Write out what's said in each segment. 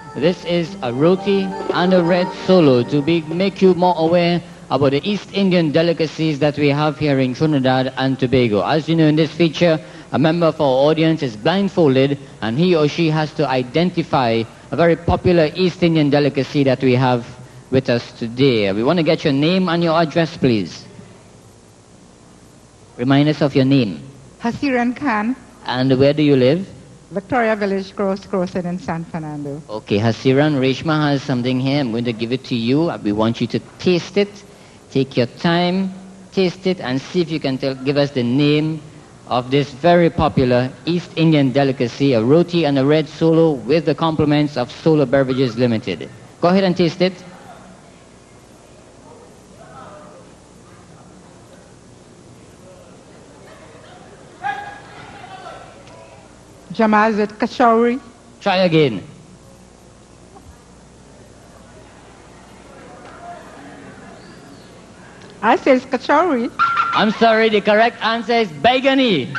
This is a roti and a red solo to make you more aware about the East Indian delicacies that we have here in Trinidad and Tobago. As you know, in this feature, a member of our audience is blindfolded and he or she has to identify a very popular East Indian delicacy that we have with us today. We want to get your name and your address, please. Remind us of your name. Hasiran Khan. And where do you live? Victoria Village, Crossing in San Fernando. Okay, Hasiran, Reshma has something here. I'm going to give it to you. We want you to taste it. Take your time, taste it, and see if you can give us the name of this very popular East Indian delicacy, a roti and a red solo with the compliments of Solo Beverages Limited. Go ahead and taste it. Jamal, is it kachori? Try again. I say it's kachori. I'm sorry, the correct answer is baigani.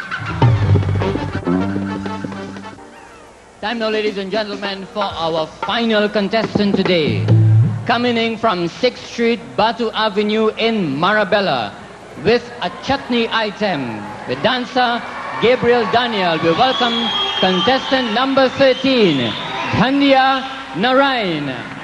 Time now, ladies and gentlemen, for our final contestant today. Coming in from 6th Street, Batu Avenue in Marabella with a chutney item. The dancer Gabriel Daniel. We welcome contestant number 13, Dhandya Narain.